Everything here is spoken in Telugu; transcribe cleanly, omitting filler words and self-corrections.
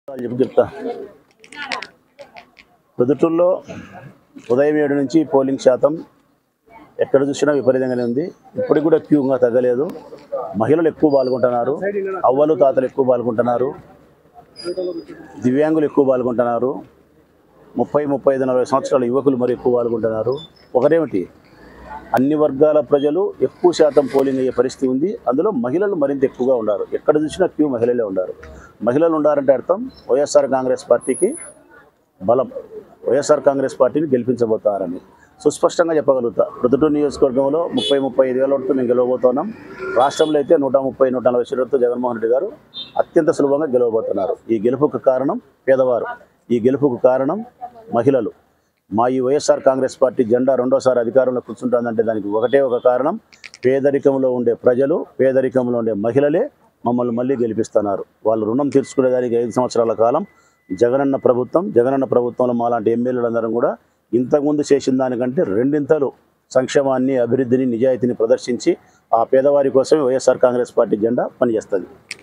చెప్తా ప్రొద్దుటూరులో ఉదయం 7 నుంచి పోలింగ్ శాతం ఎక్కడ చూసినా విపరీతంగానే ఉంది. ఇప్పటికి కూడా క్యూగా తగ్గలేదు. మహిళలు ఎక్కువ పాల్గొంటున్నారు, అవ్వలు తాతలు ఎక్కువ పాల్గొంటున్నారు, దివ్యాంగులు ఎక్కువ పాల్గొంటున్నారు, 30, 35, 40 సంవత్సరాల యువకులు మరి ఎక్కువ పాల్గొంటున్నారు. ఒకరేమిటి అన్ని వర్గాల ప్రజలు ఎక్కువ శాతం పోలింగ్ అయ్యే పరిస్థితి ఉంది. అందులో మహిళలు మరింత ఎక్కువగా ఉన్నారు. ఎక్కడ చూసినా క్యూ మహిళలే ఉన్నారు. మహిళలు ఉన్నారంటే అర్థం వైఎస్ఆర్ కాంగ్రెస్ పార్టీకి బలం, వైఎస్ఆర్ కాంగ్రెస్ పార్టీని గెలిపించబోతారని సుస్పష్టంగా చెప్పగలుగుతా. ప్రొద్దుటూరు నియోజకవర్గంలో 30-35 వేల ఓట్లతో మేము గెలవబోతున్నాం. రాష్ట్రంలో అయితే 130-140 సీట్లతో జగన్మోహన్ రెడ్డి గారు అత్యంత సులభంగా గెలవబోతున్నారు. ఈ గెలుపుకు కారణం పేదవారు, ఈ గెలుపుకు కారణం మహిళలు. మా ఈ వైఎస్ఆర్ కాంగ్రెస్ పార్టీ జెండా రెండోసారి అధికారంలో కూర్చుంటుందంటే దానికి ఒకటే ఒక కారణం, పేదరికంలో ఉండే ప్రజలు, పేదరికంలో ఉండే మహిళలే మమ్మల్ని మళ్ళీ గెలిపిస్తున్నారు. వాళ్ళు రుణం తీర్చుకునేదానికి 5 సంవత్సరాల కాలం జగనన్న ప్రభుత్వంలో మాలాంటి ఎమ్మెల్యేలందరం కూడా ఇంతకుముందు చేసిన దానికంటే రెండింతలు సంక్షేమాన్ని, అభివృద్ధిని, నిజాయితీని ప్రదర్శించి ఆ పేదవారి కోసమే వైఎస్ఆర్ కాంగ్రెస్ పార్టీ జెండా పనిచేస్తుంది.